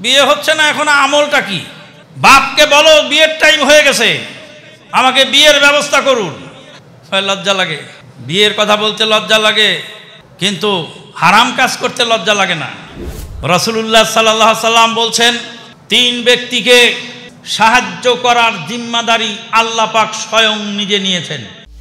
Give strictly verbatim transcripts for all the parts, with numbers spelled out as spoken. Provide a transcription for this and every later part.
বিয়ে হচ্ছে না, এখন আমলটা কি? বাপকে বলো বিয়ের টাইম হয়ে গেছে, আমাকে বিয়ের ব্যবস্থা করুন। লজ্জা লাগে, বিয়ের কথা বলতে লজ্জা লাগে, কিন্তু হারাম কাজ করতে লজ্জা লাগে না। রাসূলুল্লাহ সাল্লাল্লাহু আলাইহি সাল্লাম বলছেন, তিন ব্যক্তিকে সাহায্য করার জিম্মাদারি আল্লাহ পাক স্বয়ং নিজে নিয়েছেন।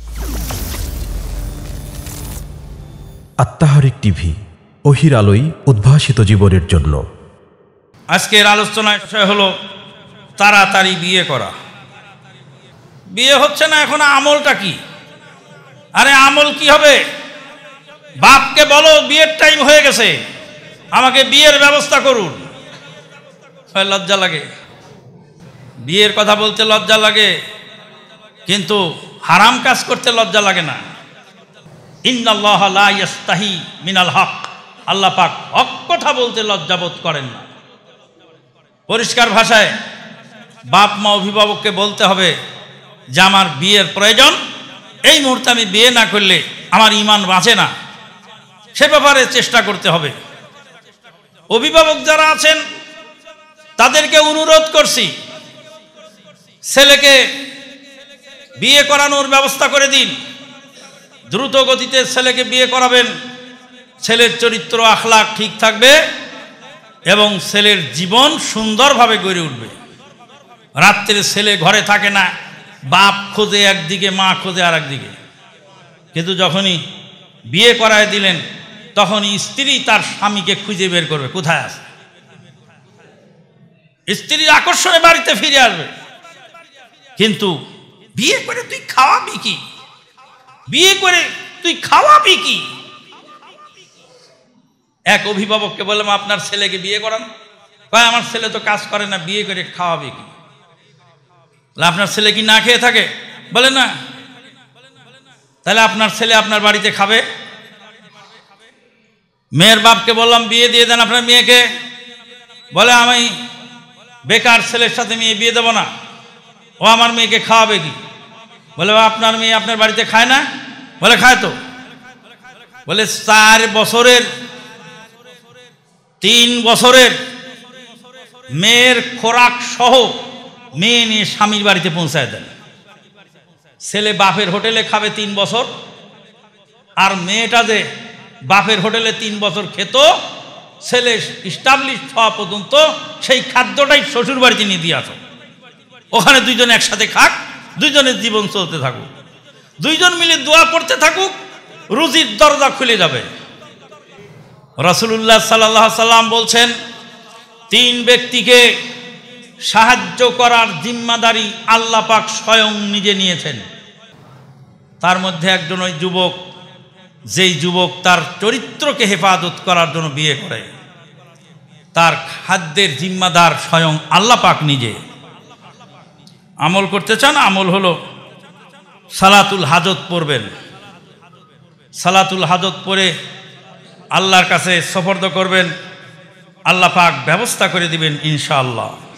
আত্মাহারিক টিভি, ওহির আলোয় উদ্ভাসিত জীবনের জন্য। আজকের আলোচনার বিষয় হলো তাড়াতাড়ি বিয়ে করা। বিয়ে হচ্ছে না, এখন আমলটা কি? আরে আমল কি হবে? বাপকে বলো বিয়ের টাইম হয়ে গেছে, আমাকে বিয়ের ব্যবস্থা করুন। লজ্জা লাগে, বিয়ের কথা বলতে লজ্জা লাগে, কিন্তু হারাম কাজ করতে লজ্জা লাগে না। ইন্নাল্লাহ লা ইয়াস্তাহি মিনাল হক, আল্লাহ পাক হক কথা বলতে লজ্জাবোধ করেন না। পরিষ্কার ভাষায় বাপ মা অভিভাবককে বলতে হবে যে আমার বিয়ের প্রয়োজন, এই মুহূর্তে আমি বিয়ে না করলে আমার ঈমান বাঁচে না, সে ব্যাপারে চেষ্টা করতে হবে। অভিভাবক যারা আছেন তাদেরকে অনুরোধ করছি, ছেলেকে বিয়ে করানোর ব্যবস্থা করে দিন। দ্রুত গতিতে ছেলেকে বিয়ে করাবেন, ছেলের চরিত্র আখলাক ঠিক থাকবে এবং ছেলের জীবন সুন্দরভাবে গড়ে উঠবে। রাত্রে ছেলে ঘরে থাকে না, বাপ খোঁজে একদিকে, মা খোঁজে আর একদিকে। কিন্তু যখনই বিয়ে করায় দিলেন, তখনই স্ত্রী তার স্বামীকে খুঁজে বের করবে কোথায় আছে। স্ত্রীর আকর্ষণে বাড়িতে ফিরে আসবে। কিন্তু বিয়ে করে তুই খাওয়াবি কি? বিয়ে করে তুই খাওয়াবি কি? এক অভিভাবককে বললাম, আপনার ছেলেকে বিয়ে করান। কয় আমার ছেলে তো কাজ করে না, বিয়ে করে খাওয়াবে কি? আপনার ছেলে কি না খেয়ে থাকে? বলে না। তাহলে আপনার ছেলে আপনার বাড়িতে খাবে? মেয়ের বাপকে বললাম বিয়ে দিয়ে দেন আপনার মেয়েকে, বলে আমি বেকার ছেলের সাথে মেয়ে বিয়ে দেবো না, ও আমার মেয়েকে খাওয়াবে কি? বলে আপনার মেয়ে আপনার বাড়িতে খায় না? বলে খায় তো। বলে চার বছরের তিন বছরের মেয়ের খোরাক সহ মেয়ে নিয়ে স্বামীর বাড়িতে পৌঁছায় দেন। ছেলে বাপের হোটেলে খাবে তিন বছর, আর মেয়েটা যে বাপের হোটেলে তিন বছর খেত, ছেলে ইস্টাবলিশ হওয়া পর্যন্ত সেই খাদ্যটাই শ্বশুর বাড়িতে নিয়ে দিয়ে আসো। ওখানে দুইজন একসাথে খাক, দুইজনের জীবন চলতে থাকুক, দুইজন মিলে দোয়া করতে থাকুক, রুজির দরজা খুলে যাবে। রাসূলুল্লাহ সাল্লাল্লাহু আলাইহি সাল্লাম বলছেন, তিন ব্যক্তিকে সাহায্য করার জিম্মাদারি আল্লাহ পাক স্বয়ং নিজে নিয়েছেন। তার মধ্যে একজন ওই যুবক, যেই যুবক তার চরিত্রকে হেফাজত করার জন্য বিয়ে করে, তার খাদ্যের জিম্মাদার স্বয়ং আল্লাহ পাক নিজে। আমল করতে চান? আমল হলো সালাতুল হাজত পড়বেন। সালাতুল হাজত পড়ে আল্লাহর কাছে সুপর্দ করবেন, আল্লাহ পাক ব্যবস্থা করে দিবেন ইনশাআল্লাহ।